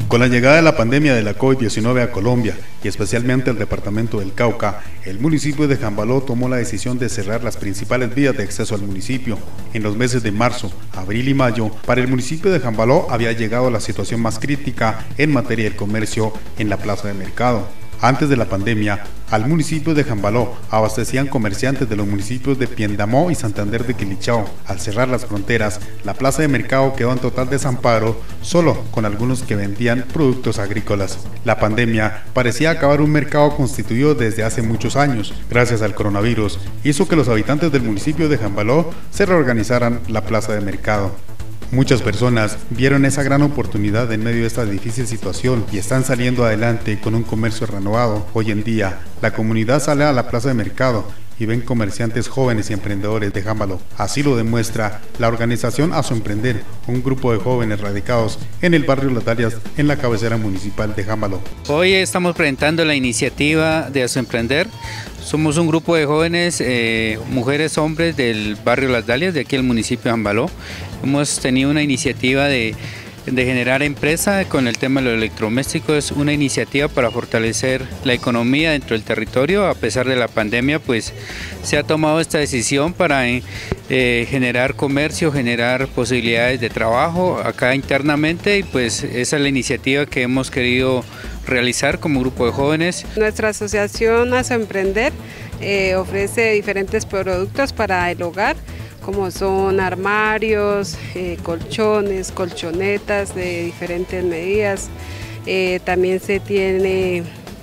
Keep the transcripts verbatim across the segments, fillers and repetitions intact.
Con la llegada de la pandemia de la COVID diecinueve a Colombia y especialmente al departamento del Cauca, el municipio de Jambaló tomó la decisión de cerrar las principales vías de acceso al municipio. En los meses de marzo, abril y mayo, para el municipio de Jambaló había llegado la situación más crítica en materia del comercio en la plaza de mercado. Antes de la pandemia, al municipio de Jambaló abastecían comerciantes de los municipios de Piendamó y Santander de Quilichao. Al cerrar las fronteras, la plaza de mercado quedó en total desamparo, solo con algunos que vendían productos agrícolas. La pandemia parecía acabar un mercado constituido desde hace muchos años. Gracias al coronavirus, hizo que los habitantes del municipio de Jambaló se reorganizaran la plaza de mercado. Muchas personas vieron esa gran oportunidad en medio de esta difícil situación y están saliendo adelante con un comercio renovado. Hoy en día, la comunidad sale a la plaza de mercado y ven comerciantes jóvenes y emprendedores de Jambaló. Así lo demuestra la organización A Su Emprender, un grupo de jóvenes radicados en el barrio Las Dalias, en la cabecera municipal de Jambaló. Hoy estamos presentando la iniciativa de A Su Emprender. Somos un grupo de jóvenes, eh, mujeres, hombres del barrio Las Dalias, de aquí el municipio de Jambaló. Hemos tenido una iniciativa de, de generar empresa con el tema de los electrodomésticos, una iniciativa para fortalecer la economía dentro del territorio. A pesar de la pandemia, pues se ha tomado esta decisión para eh, generar comercio, generar posibilidades de trabajo acá internamente, y pues esa es la iniciativa que hemos querido realizar como grupo de jóvenes. Nuestra asociación A Su Emprender eh, ofrece diferentes productos para el hogar, como son armarios, eh, colchones, colchonetas de diferentes medidas. Eh, también se tiene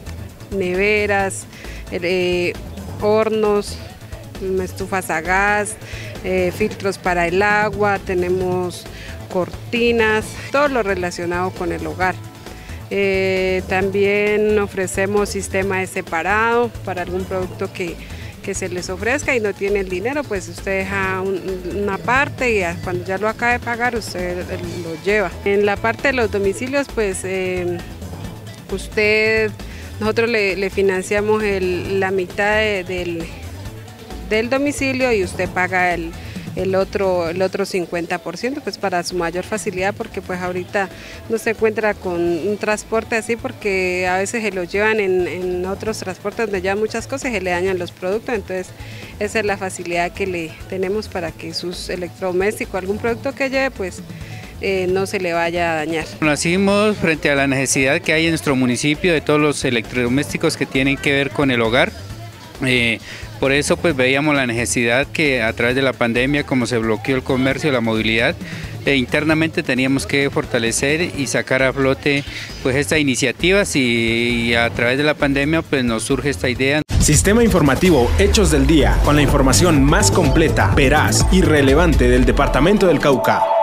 neveras, eh, hornos, estufas a gas, eh, filtros para el agua, tenemos cortinas, todo lo relacionado con el hogar. Eh, también ofrecemos sistema de separado para algún producto que, que se les ofrezca y no tiene el dinero, pues usted deja un, una parte y ya, cuando ya lo acabe de pagar usted lo lleva. En la parte de los domicilios, pues eh, usted, nosotros le, le financiamos el, la mitad de, del, del domicilio y usted paga el el otro, el otro cincuenta por ciento, pues para su mayor facilidad, porque pues ahorita no se encuentra con un transporte así, porque a veces se lo llevan en, en otros transportes donde llevan muchas cosas y se le dañan los productos. Entonces esa es la facilidad que le tenemos para que sus electrodomésticos, algún producto que lleve, pues eh, no se le vaya a dañar. Nacimos frente a la necesidad que hay en nuestro municipio de todos los electrodomésticos que tienen que ver con el hogar. Eh, por eso pues veíamos la necesidad que a través de la pandemia, como se bloqueó el comercio, la movilidad, eh, internamente teníamos que fortalecer y sacar a flote pues estas iniciativas, y, y a través de la pandemia pues nos surge esta idea. Sistema informativo Hechos del Día, con la información más completa, veraz y relevante del departamento del Cauca.